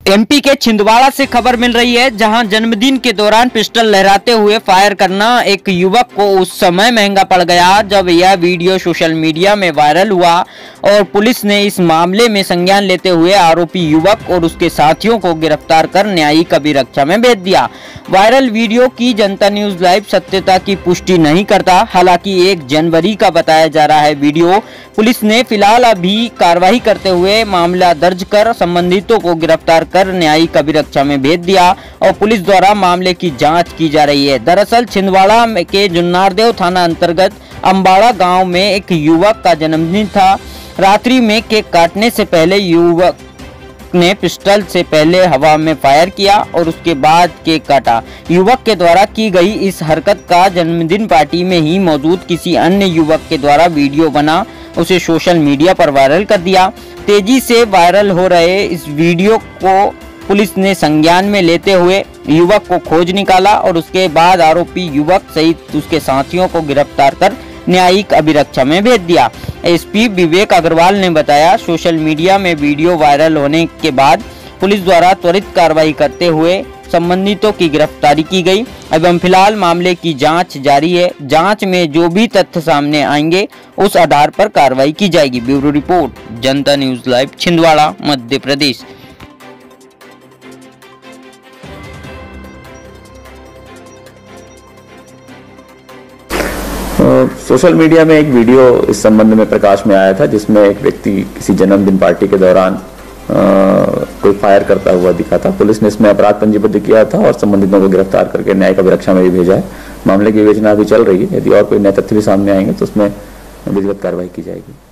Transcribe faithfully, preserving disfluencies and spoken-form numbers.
MP के छिंदवाड़ा से खबर मिल रही है, जहां जन्मदिन के दौरान पिस्टल लहराते हुए फायर करना एक युवक को उस समय महंगा पड़ गया जब यह वीडियो सोशल मीडिया में वायरल हुआ और पुलिस ने इस मामले में संज्ञान लेते हुए आरोपी युवक और उसके साथियों को गिरफ्तार कर न्यायिक अभिरक्षा में भेज दिया। वायरल वीडियो की जनता न्यूज लाइव सत्यता की पुष्टि नहीं करता, हालांकि एक जनवरी का बताया जा रहा है वीडियो। पुलिस ने फिलहाल अभी कार्रवाई करते हुए मामला दर्ज कर संबंधितों को गिरफ्तार कर न्यायिक अभिरक्षा में भेज दिया और पुलिस द्वारा मामले की जांच की जा रही है। दरअसल छिंदवाड़ा के जुन्नारदेव थाना अंतर्गत अम्बाड़ा गांव में एक युवक का जन्मदिन था। रात्रि में केक काटने से पहले युवक ने पिस्टल से पहले हवा में फायर किया और उसके बाद केक काटा। युवक के द्वारा की गई इस हरकत का जन्मदिन पार्टी में ही मौजूद किसी अन्य युवक के द्वारा वीडियो बना उसे सोशल मीडिया पर वायरल कर दिया। तेजी से वायरल हो रहे इस वीडियो को पुलिस ने संज्ञान में लेते हुए युवक को खोज निकाला और उसके बाद आरोपी युवक सहित उसके साथियों को गिरफ्तार कर न्यायिक अभिरक्षा में भेज दिया। एसपी विवेक अग्रवाल ने बताया, सोशल मीडिया में वीडियो वायरल होने के बाद पुलिस द्वारा त्वरित कार्रवाई करते हुए संबंधितों की गिरफ्तारी की गई एवं फिलहाल मामले की जांच जारी है। जांच में जो भी तथ्य सामने आएंगे उस आधार पर कार्रवाई की जाएगी। Bureau report, Janta news live, Chhindwara, Madhya Pradesh. Social media में एक वीडियो इस संबंध में प्रकाश में आया था, जिसमें एक व्यक्ति किसी जन्मदिन पार्टी के दौरान आ, कोई फायर करता हुआ दिखा था। पुलिस ने इसमें अपराध पंजीबद्ध किया था और संबंधितों को गिरफ्तार करके न्यायिक अभिरक्षा में भी भेजा है। मामले की विवेचना अभी चल रही है। यदि और कोई नए तथ्य भी सामने आएंगे तो उसमें विधिवत कार्रवाई की जाएगी।